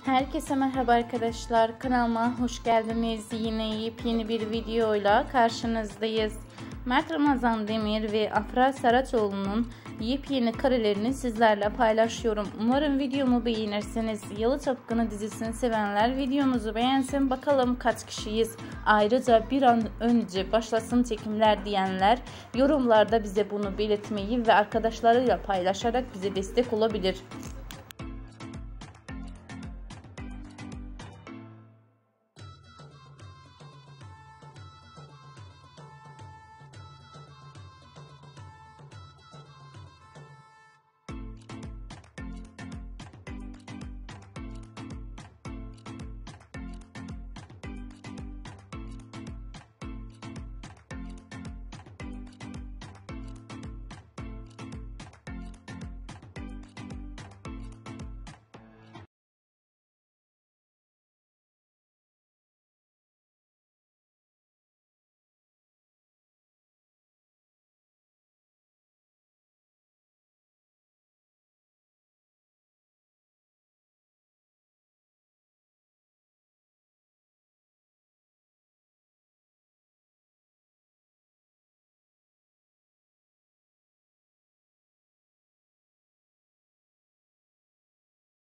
Herkese merhaba arkadaşlar, kanalıma hoş geldiniz. Yine yepyeni bir videoyla karşınızdayız. Mert Ramazan Demir ve Afra Saraçoğlu'nun yepyeni karelerini sizlerle paylaşıyorum. Umarım videomu beğenirsiniz. Yalı Çapkını dizisini sevenler videomuzu beğensin. Bakalım kaç kişiyiz. Ayrıca bir an önce başlasın çekimler diyenler yorumlarda bize bunu belirtmeyi ve arkadaşlarıyla paylaşarak bize destek olabilir.